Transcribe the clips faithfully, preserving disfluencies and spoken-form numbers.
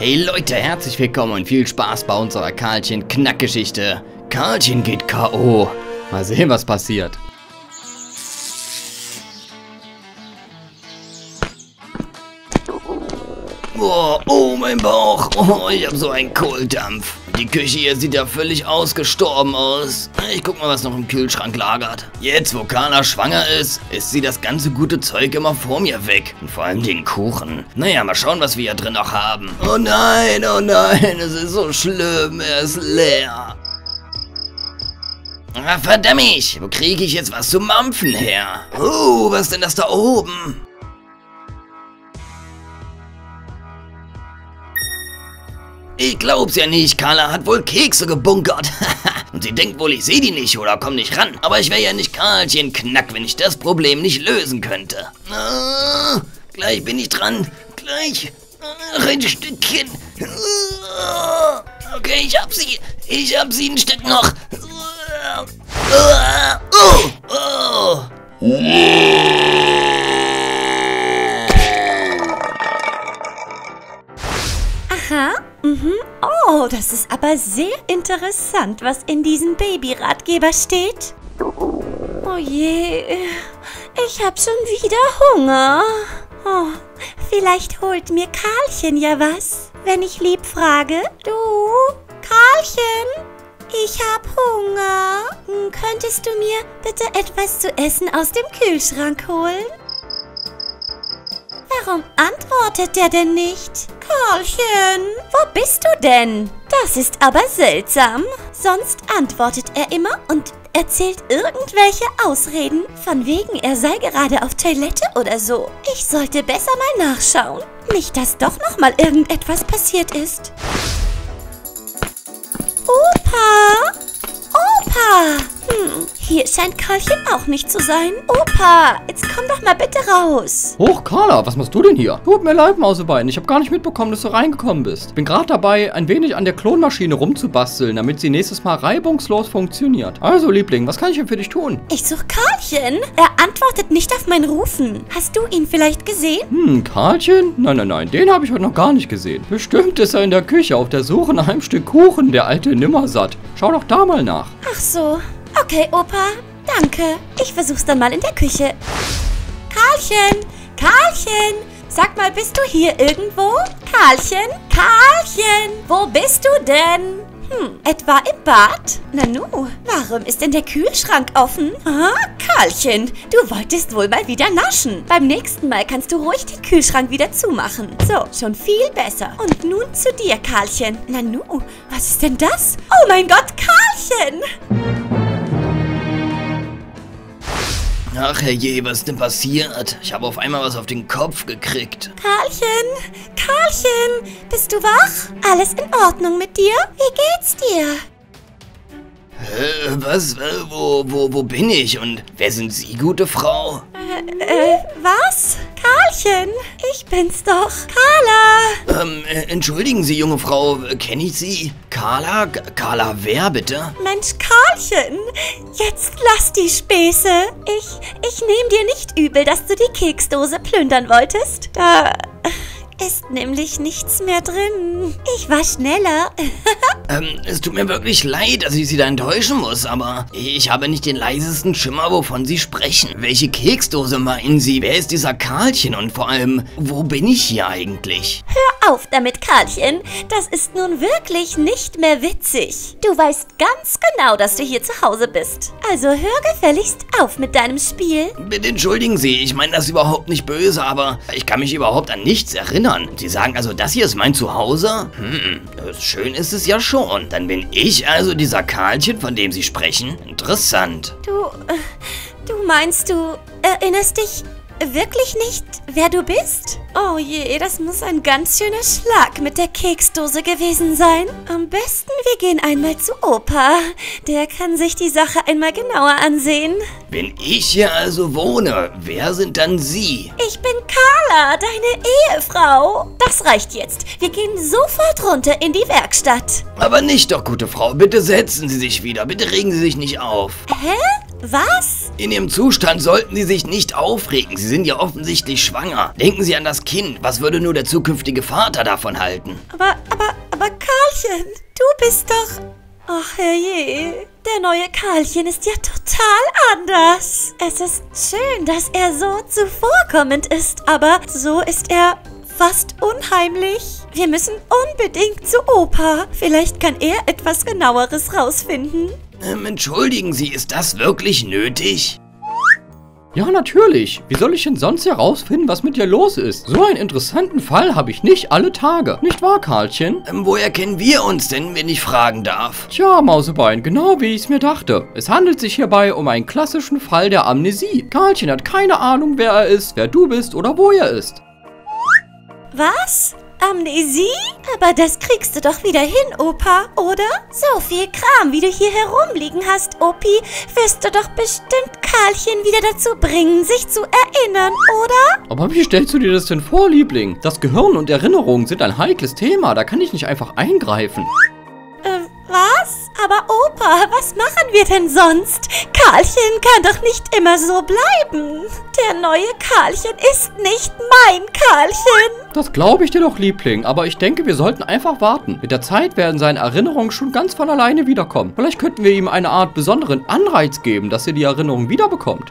Hey Leute, herzlich willkommen und viel Spaß bei unserer Karlchen-Knack-Geschichte. Karlchen geht K O Mal sehen, was passiert. Boah, oh mein Bauch, oh, ich hab so einen Kohldampf. Die Küche hier sieht ja völlig ausgestorben aus. Ich guck mal, was noch im Kühlschrank lagert. Jetzt, wo Carla schwanger ist, isst sie das ganze gute Zeug immer vor mir weg. Und vor allem den Kuchen. Naja, mal schauen, was wir hier drin noch haben. Oh nein, oh nein, es ist so schlimm, er ist leer. Ah, verdammt, wo kriege ich jetzt was zum Mampfen her? Oh, was ist denn das da oben? Ich glaub's ja nicht, Carla hat wohl Kekse gebunkert. Und sie denkt wohl, ich sehe die nicht oder komm nicht ran. Aber ich wäre ja nicht Karlchen Knack, wenn ich das Problem nicht lösen könnte. Ah, gleich bin ich dran. Gleich. Ach, ein Stückchen. Ah, okay, ich hab sie. Ich hab sie ein Stück noch. Ah, oh, oh. Aha, mhm. Oh, das ist aber sehr interessant, was in diesem Babyratgeber steht. Oh je, ich hab schon wieder Hunger. Oh, vielleicht holt mir Karlchen ja was, wenn ich lieb frage. Du, Karlchen, ich hab Hunger. Könntest du mir bitte etwas zu essen aus dem Kühlschrank holen? Warum antwortet der denn nicht? Karlchen, wo bist du denn? Das ist aber seltsam. Sonst antwortet er immer und erzählt irgendwelche Ausreden, von wegen er sei gerade auf Toilette oder so. Ich sollte besser mal nachschauen. Nicht, dass doch noch mal irgendetwas passiert ist. Opa! Opa! Hm, hier scheint Karlchen auch nicht zu sein. Opa, jetzt komm doch mal bitte raus. Hoch, Carla, was machst du denn hier? Tut mir leid, Mausebein. Ich habe gar nicht mitbekommen, dass du reingekommen bist. Bin gerade dabei, ein wenig an der Klonmaschine rumzubasteln, damit sie nächstes Mal reibungslos funktioniert. Also, Liebling, was kann ich denn für dich tun? Ich suche Karlchen. Er antwortet nicht auf mein Rufen. Hast du ihn vielleicht gesehen? Hm, Karlchen? Nein, nein, nein, den habe ich heute noch gar nicht gesehen. Bestimmt ist er in der Küche auf der Suche nach einem Stück Kuchen, der alte Nimmersatt. Schau doch da mal nach. Ach so. Okay, Opa. Danke. Ich versuch's dann mal in der Küche. Karlchen! Karlchen! Sag mal, bist du hier irgendwo? Karlchen? Karlchen! Wo bist du denn? Hm, etwa im Bad? Nanu, warum ist denn der Kühlschrank offen? Ah, Karlchen, du wolltest wohl mal wieder naschen. Beim nächsten Mal kannst du ruhig den Kühlschrank wieder zumachen. So, schon viel besser. Und nun zu dir, Karlchen. Nanu, was ist denn das? Oh mein Gott, Karlchen! Ach herrje, was ist denn passiert? Ich habe auf einmal was auf den Kopf gekriegt. Karlchen, Karlchen, bist du wach? Alles in Ordnung mit dir? Wie geht's dir? Äh, was? Äh, wo, wo, wo bin ich? Und wer sind Sie, gute Frau? Äh, äh, was? Karlchen, ich bin's doch. Carla. Ähm, äh, entschuldigen Sie, junge Frau, äh, kenne ich Sie? Carla? K Carla wer, bitte? Mensch, Karlchen, jetzt lass die Späße. Ich, ich nehme dir nicht übel, dass du die Keksdose plündern wolltest. Da ist nämlich nichts mehr drin. Ich war schneller. ähm, es tut mir wirklich leid, dass ich Sie da enttäuschen muss, aber ich habe nicht den leisesten Schimmer, wovon Sie sprechen. Welche Keksdose meinen Sie? Wer ist dieser Karlchen? Und vor allem, wo bin ich hier eigentlich? Hör auf damit, Karlchen. Das ist nun wirklich nicht mehr witzig. Du weißt ganz genau, dass du hier zu Hause bist. Also hör gefälligst auf mit deinem Spiel. Bitte entschuldigen Sie, ich meine das überhaupt nicht böse, aber ich kann mich überhaupt an nichts erinnern. Sie sagen also, das hier ist mein Zuhause? Hm, schön ist es ja schon. Dann bin ich also dieser Karlchen, von dem Sie sprechen? Interessant. Du, äh, du meinst, du erinnerst dich wirklich nicht, wer du bist? Oh je, das muss ein ganz schöner Schlag mit der Keksdose gewesen sein. Am besten, wir gehen einmal zu Opa. Der kann sich die Sache einmal genauer ansehen. Wenn ich hier also wohne, wer sind dann Sie? Ich bin Carla, deine Ehefrau. Das reicht jetzt. Wir gehen sofort runter in die Werkstatt. Aber nicht doch, gute Frau. Bitte setzen Sie sich wieder. Bitte regen Sie sich nicht auf. Hä? Was? In Ihrem Zustand sollten Sie sich nicht aufregen. Sie sind ja offensichtlich schwanger. Denken Sie an das Kind. Was würde nur der zukünftige Vater davon halten? Aber, aber, aber Karlchen, du bist doch... Ach herrje, der neue Karlchen ist ja total anders. Es ist schön, dass er so zuvorkommend ist, aber so ist er fast unheimlich. Wir müssen unbedingt zu Opa. Vielleicht kann er etwas Genaueres rausfinden. Ähm, entschuldigen Sie, ist das wirklich nötig? Ja, natürlich. Wie soll ich denn sonst herausfinden, was mit dir los ist? So einen interessanten Fall habe ich nicht alle Tage. Nicht wahr, Karlchen? Ähm, woher kennen wir uns denn, wenn ich fragen darf? Tja, Mausebein, genau wie ich es mir dachte. Es handelt sich hierbei um einen klassischen Fall der Amnesie. Karlchen hat keine Ahnung, wer er ist, wer du bist oder wo er ist. Was? Amnesie? Aber das kriegst du doch wieder hin, Opa, oder? So viel Kram, wie du hier herumliegen hast, Opi, wirst du doch bestimmt Karlchen wieder dazu bringen, sich zu erinnern, oder? Aber wie stellst du dir das denn vor, Liebling? Das Gehirn und Erinnerungen sind ein heikles Thema, da kann ich nicht einfach eingreifen. Äh, was? Aber Opa, was machen wir denn sonst? Karlchen kann doch nicht immer so bleiben. Der neue Karlchen ist nicht mein Karlchen. Das glaube ich dir doch, Liebling, aber ich denke, wir sollten einfach warten. Mit der Zeit werden seine Erinnerungen schon ganz von alleine wiederkommen. Vielleicht könnten wir ihm eine Art besonderen Anreiz geben, dass er die Erinnerung wiederbekommt.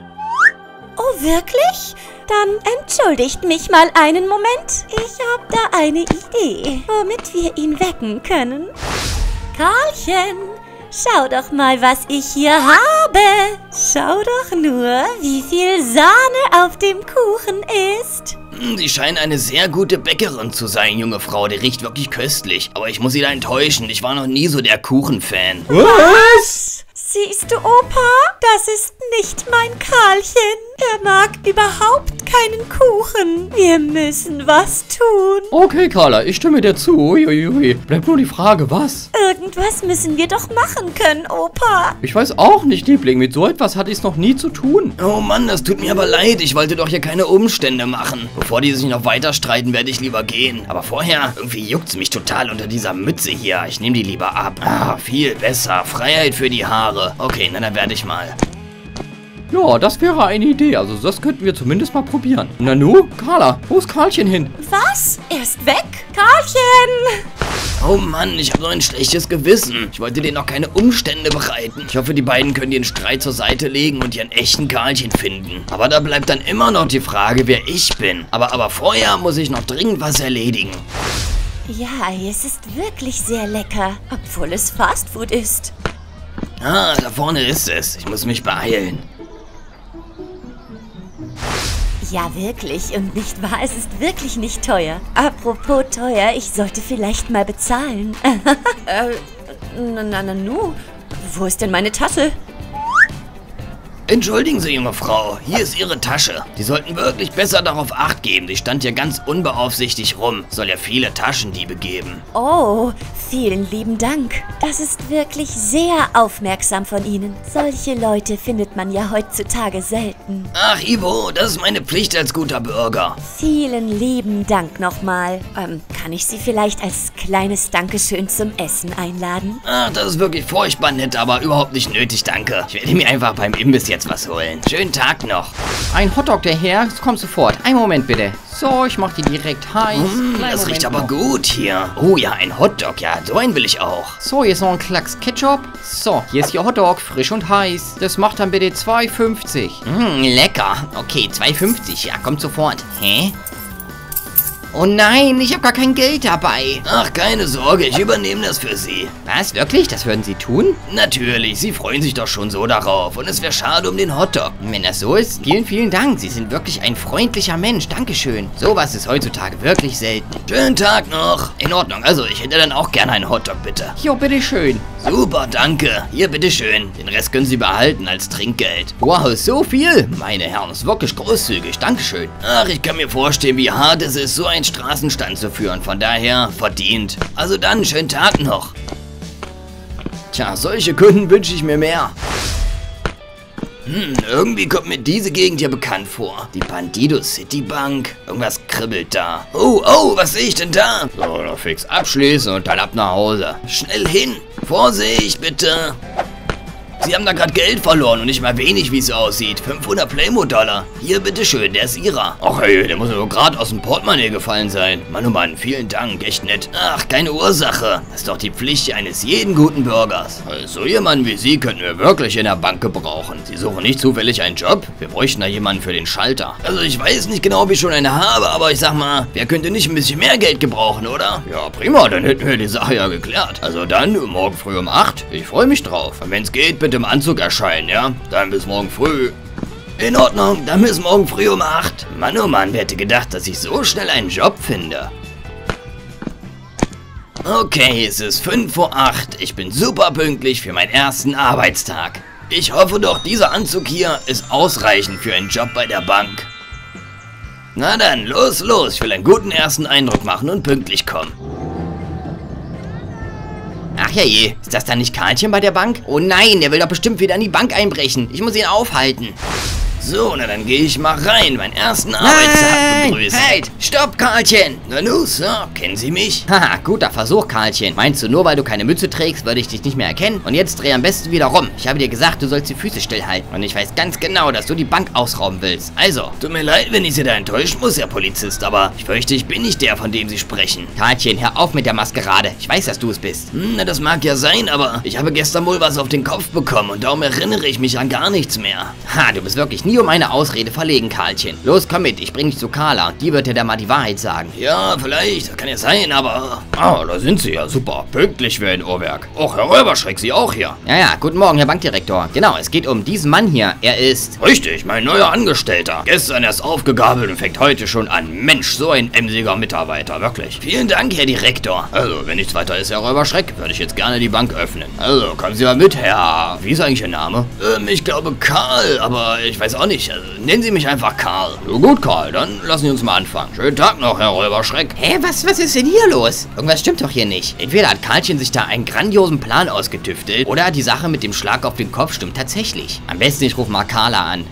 Oh, wirklich? Dann entschuldigt mich mal einen Moment. Ich habe da eine Idee, womit wir ihn wecken können. Karlchen, schau doch mal, was ich hier habe. Schau doch nur, wie viel Sahne auf dem Kuchen ist. Hm, Sie scheinen eine sehr gute Bäckerin zu sein, junge Frau. Die riecht wirklich köstlich. Aber ich muss Sie da enttäuschen. Ich war noch nie so der Kuchenfan. Was? Siehst du, Opa? Das ist nicht mein Karlchen. Er mag überhaupt keinen Kuchen. Wir müssen was tun. Okay, Carla, ich stimme dir zu. Uiuiui. Bleibt nur die Frage, was? Irgendwas müssen wir doch machen können, Opa. Ich weiß auch nicht, Liebling. Mit so etwas hatte ich es noch nie zu tun. Oh Mann, das tut mir aber leid. Ich wollte doch hier keine Umstände machen. Bevor die sich noch weiter streiten, werde ich lieber gehen. Aber vorher, irgendwie juckt's mich total unter dieser Mütze hier. Ich nehme die lieber ab. Ah, viel besser. Freiheit für die Haare. Okay, na dann werde ich mal. Ja, das wäre eine Idee. Also das könnten wir zumindest mal probieren. Nanu, Carla, wo ist Karlchen hin? Was? Er ist weg? Karlchen! Oh Mann, ich habe so ein schlechtes Gewissen. Ich wollte denen noch keine Umstände bereiten. Ich hoffe, die beiden können den Streit zur Seite legen und ihren echten Karlchen finden. Aber da bleibt dann immer noch die Frage, wer ich bin. Aber, aber vorher muss ich noch dringend was erledigen. Ja, es ist wirklich sehr lecker, obwohl es Fastfood ist. Ah, da vorne ist es. Ich muss mich beeilen. Ja, wirklich. Und nicht wahr, es ist wirklich nicht teuer. Apropos teuer, ich sollte vielleicht mal bezahlen. äh, na, na, na, nu. Wo ist denn meine Tasse? Entschuldigen Sie, junge Frau, hier ist Ihre Tasche. Sie sollten wirklich besser darauf Acht geben. Die stand hier ganz unbeaufsichtigt rum. Soll ja viele Taschendiebe geben. Oh, vielen lieben Dank. Das ist wirklich sehr aufmerksam von Ihnen. Solche Leute findet man ja heutzutage selten. Ach, Ivo, das ist meine Pflicht als guter Bürger. Vielen lieben Dank nochmal. Ähm, kann ich Sie vielleicht als kleines Dankeschön zum Essen einladen? Ach, das ist wirklich furchtbar nett, aber überhaupt nicht nötig, danke. Ich werde mir einfach beim Imbiss jetzt was holen. Schönen Tag noch. Ein Hotdog, der Herr, es kommt sofort. Einen Moment bitte. So, ich mach die direkt heiß. Mm, das riecht aber gut hier. Oh ja, ein Hotdog, ja, so einen will ich auch. So, hier ist noch ein Klacks Ketchup. So, hier ist Ihr Hotdog, frisch und heiß. Das macht dann bitte zwei fünfzig. Mm, lecker. Okay, zwei fünfzig, ja, kommt sofort. Hä? Oh nein, ich habe gar kein Geld dabei. Ach, keine Sorge, ich übernehme das für Sie. Was, wirklich? Das würden Sie tun? Natürlich, Sie freuen sich doch schon so darauf. Und es wäre schade um den Hotdog. Wenn das so ist, vielen, vielen Dank. Sie sind wirklich ein freundlicher Mensch. Dankeschön. Sowas ist heutzutage wirklich selten. Schönen Tag noch. In Ordnung, also ich hätte dann auch gerne einen Hotdog, bitte. Jo, bitteschön. Super, danke. Hier, bitteschön. Den Rest können Sie behalten als Trinkgeld. Wow, so viel? Meine Herren, das ist wirklich großzügig. Dankeschön. Ach, ich kann mir vorstellen, wie hart es ist, so ein Straßenstand zu führen. Von daher verdient. Also dann, schönen Tag noch. Tja, solche Kunden wünsche ich mir mehr. Hm, irgendwie kommt mir diese Gegend hier bekannt vor. Die Bandido City Bank. Irgendwas kribbelt da. Oh, oh, was sehe ich denn da? So, noch fix abschließen und dann ab nach Hause. Schnell hin. Vorsicht, bitte. Sie haben da gerade Geld verloren und nicht mal wenig, wie es aussieht. fünfhundert Playmo-Dollar. Hier, bitteschön, der ist Ihrer. Ach hey, der muss nur gerade aus dem Portemonnaie gefallen sein. Mann, oh Mann, vielen Dank, echt nett. Ach, keine Ursache. Das ist doch die Pflicht eines jeden guten Bürgers. So jemanden wie Sie könnten wir wirklich in der Bank gebrauchen. Sie suchen nicht zufällig einen Job? Wir bräuchten da jemanden für den Schalter. Also ich weiß nicht genau, ob ich schon eine habe, aber ich sag mal, wer könnte nicht ein bisschen mehr Geld gebrauchen, oder? Ja, prima, dann hätten wir die Sache ja geklärt. Also dann, morgen früh um acht. Ich freue mich drauf. Und wenn es geht, bitte im Anzug erscheinen, ja? Dann bis morgen früh. In Ordnung, dann bis morgen früh um acht. Mann, oh Mann, wer hätte gedacht, dass ich so schnell einen Job finde? Okay, es ist fünf vor acht. Ich bin super pünktlich für meinen ersten Arbeitstag. Ich hoffe doch, dieser Anzug hier ist ausreichend für einen Job bei der Bank. Na dann, los, los. Ich will einen guten ersten Eindruck machen und pünktlich kommen. Ach ja je, ist das dann nicht Karlchen bei der Bank? Oh nein, der will doch bestimmt wieder in die Bank einbrechen. Ich muss ihn aufhalten. So, na dann gehe ich mal rein, meinen ersten Arbeitstag begrüßen. Halt, stopp, Karlchen. Na nu, so, kennen Sie mich? Haha, guter Versuch, Karlchen. Meinst du, nur weil du keine Mütze trägst, würde ich dich nicht mehr erkennen? Und jetzt dreh am besten wieder rum. Ich habe dir gesagt, du sollst die Füße stillhalten. Und ich weiß ganz genau, dass du die Bank ausrauben willst. Also, tut mir leid, wenn ich Sie da enttäuschen muss, Herr Polizist, aber ich fürchte, ich bin nicht der, von dem Sie sprechen. Karlchen, hör auf mit der Maskerade. Ich weiß, dass du es bist. Hm, na, das mag ja sein, aber ich habe gestern wohl was auf den Kopf bekommen und darum erinnere ich mich an gar nichts mehr. Ha, du bist wirklich nie um eine Ausrede verlegen, Karlchen. Los, komm mit, ich bring dich zu Carla und die wird dir da mal die Wahrheit sagen. Ja, vielleicht, das kann ja sein, aber... Ah, da sind Sie ja, super. Pünktlich wie ein Uhrwerk. Och, Herr Räuberschreck, Sie auch hier. Ja, ja, guten Morgen, Herr Bankdirektor. Genau, es geht um diesen Mann hier. Er ist... Richtig, mein neuer Angestellter. Gestern erst aufgegabelt und fängt heute schon an. Mensch, so ein emsiger Mitarbeiter, wirklich. Vielen Dank, Herr Direktor. Also, wenn nichts weiter ist, Herr Räuberschreck, würde ich jetzt gerne die Bank öffnen. Also, kommen Sie mal mit, Herr... Wie ist eigentlich Ihr Name? Ähm, ich glaube Karl, aber ich weiß auch nicht. Also, nennen Sie mich einfach Karl. So gut, Karl, dann lassen Sie uns mal anfangen. Schönen Tag noch, Herr Räuberschreck. Hä, was, was ist denn hier los? Irgendwas stimmt doch hier nicht. Entweder hat Karlchen sich da einen grandiosen Plan ausgetüftelt, oder die Sache mit dem Schlag auf den Kopf stimmt tatsächlich. Am besten, ich rufe mal Carla an.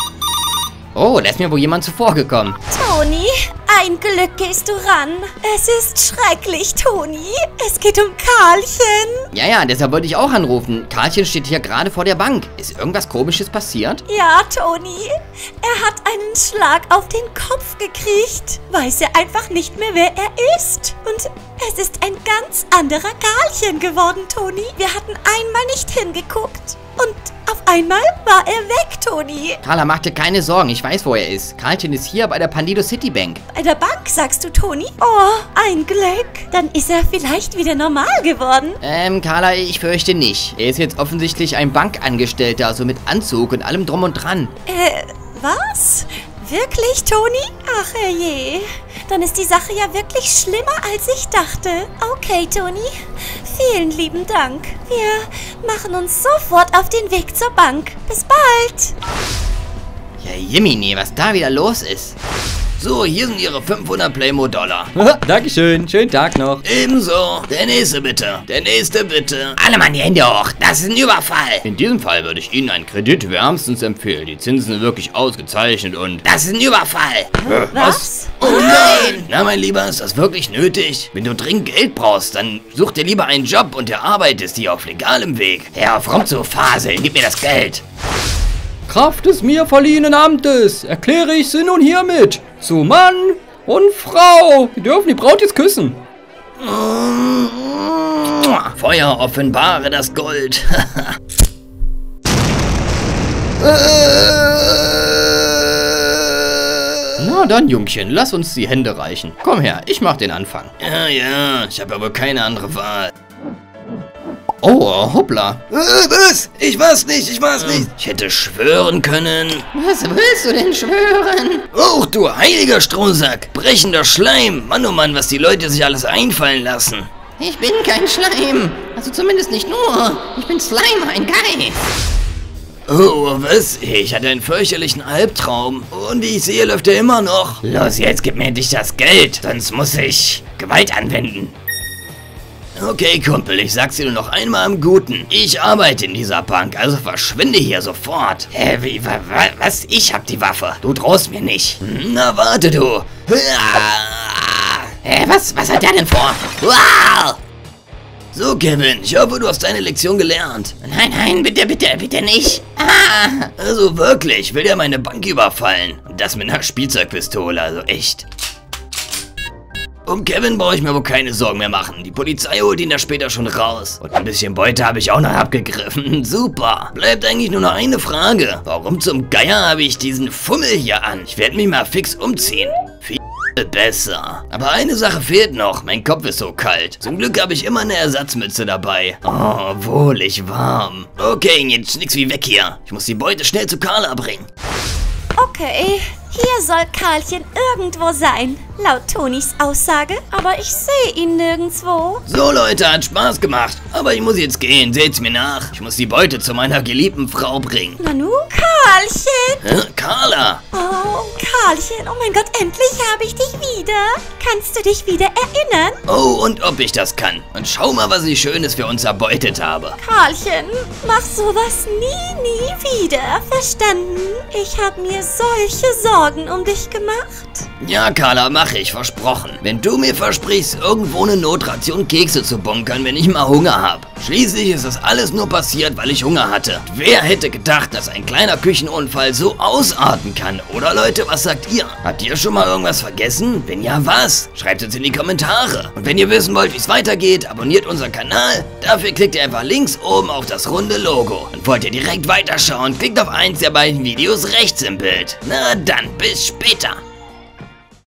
Oh, da ist mir wohl jemand zuvorgekommen. Toni, ein Glück gehst du ran. Es ist schrecklich, Toni. Es geht um Karlchen. Ja, ja, deshalb wollte ich auch anrufen. Karlchen steht hier gerade vor der Bank. Ist irgendwas Komisches passiert? Ja, Toni. Er hat einen Schlag auf den Kopf gekriegt. Weiß er einfach nicht mehr, wer er ist. Und es ist ein ganz anderer Karlchen geworden, Toni. Wir hatten einmal nicht hingeguckt. Und auf einmal war er weg, Toni. Carla, mach dir keine Sorgen, ich weiß, wo er ist. Karlchen ist hier bei der Pandido City Bank. Bei der Bank, sagst du, Toni? Oh, ein Glück. Dann ist er vielleicht wieder normal geworden. Ähm, Carla, ich fürchte nicht. Er ist jetzt offensichtlich ein Bankangestellter, also mit Anzug und allem drum und dran. Äh, was? Wirklich, Toni? Ach, herrje. Dann ist die Sache ja wirklich schlimmer, als ich dachte. Okay, Toni. Vielen lieben Dank. Wir machen uns sofort auf den Weg zur Bank. Bis bald. Ja, Jiminy, was da wieder los ist. So, hier sind Ihre fünfhundert Playmo-Dollar. Dankeschön, schönen Tag noch. Ebenso. Der nächste bitte. Der nächste bitte. Alle Mann, die Hände hoch. Das ist ein Überfall. In diesem Fall würde ich Ihnen einen Kredit wärmstens empfehlen. Die Zinsen sind wirklich ausgezeichnet und... Das ist ein Überfall. Äh, was? Oh nein. Na, mein Lieber, ist das wirklich nötig? Wenn du dringend Geld brauchst, dann such dir lieber einen Job und erarbeitest dir auf legalem Weg. Hör auf rum zu faseln. Gib mir das Geld. Kraft des mir verliehenen Amtes erkläre ich sie nun hiermit zu Mann und Frau. Wir dürfen die Braut jetzt küssen. Feuer, offenbare das Gold. Na dann, Jungchen, lass uns die Hände reichen. Komm her, ich mach den Anfang. Ja, ja, ich habe aber keine andere Wahl. Oh, hoppla. Äh, was? Ich war's nicht, ich war's nicht. Ich hätte schwören können. Was willst du denn schwören? Och, du heiliger Strohsack. Brechender Schleim. Mann, oh Mann, was die Leute sich alles einfallen lassen. Ich bin kein Schleim. Also zumindest nicht nur. Ich bin Slime, ein Geist. Oh, was? Ich hatte einen fürchterlichen Albtraum. Und wie ich sehe, läuft er immer noch. Los, jetzt gib mir endlich das Geld. Sonst muss ich Gewalt anwenden. Okay, Kumpel, ich sag's dir nur noch einmal im Guten. Ich arbeite in dieser Bank, also verschwinde hier sofort. Hä, wie, wa, wa, was? Ich hab die Waffe. Du traust mir nicht. Na, warte du. Hä, was, was hat der denn vor? So, Kevin, ich hoffe, du hast deine Lektion gelernt. Nein, nein, bitte, bitte, bitte nicht. Nein, nein, bitte, bitte, bitte nicht. Nein, nein, bitte, bitte, bitte nicht. Ah. Also wirklich, ich will ja meine Bank überfallen. Und das mit einer Spielzeugpistole, also echt. Um Kevin brauche ich mir wohl keine Sorgen mehr machen. Die Polizei holt ihn da später schon raus. Und ein bisschen Beute habe ich auch noch abgegriffen. Super. Bleibt eigentlich nur noch eine Frage. Warum zum Geier habe ich diesen Fummel hier an? Ich werde mich mal fix umziehen. Viel besser. Aber eine Sache fehlt noch. Mein Kopf ist so kalt. Zum Glück habe ich immer eine Ersatzmütze dabei. Oh, wohlig warm. Okay, jetzt nix wie weg hier. Ich muss die Beute schnell zu Carla bringen. Okay, hier soll Karlchen irgendwo sein, laut Tonis Aussage, aber ich sehe ihn nirgendwo. So Leute, hat Spaß gemacht, aber ich muss jetzt gehen, seht's mir nach. Ich muss die Beute zu meiner geliebten Frau bringen. Nanu? Karlchen! Hä? Carla! Oh, Karlchen, oh mein Gott, endlich habe ich dich wieder. Kannst du dich wieder erinnern? Oh, und ob ich das kann. Und schau mal, was ich Schönes für uns erbeutet habe. Karlchen, mach sowas nie, nie wieder, verstanden? Ich habe mir solche Sorgen um dich gemacht. Ja, Carla, mache ich, versprochen. Wenn du mir versprichst, irgendwo eine Notration Kekse zu bunkern, wenn ich mal Hunger habe. Schließlich ist das alles nur passiert, weil ich Hunger hatte. Wer hätte gedacht, dass ein kleiner Küchenunfall so ausarten kann? Oder Leute, was sagt ihr? Habt ihr schon mal irgendwas vergessen? Wenn ja, was? Schreibt es in die Kommentare. Und wenn ihr wissen wollt, wie es weitergeht, abonniert unseren Kanal. Dafür klickt ihr einfach links oben auf das runde Logo. Und wollt ihr direkt weiterschauen, klickt auf eins der beiden Videos rechts im Bild. Na dann, bis später.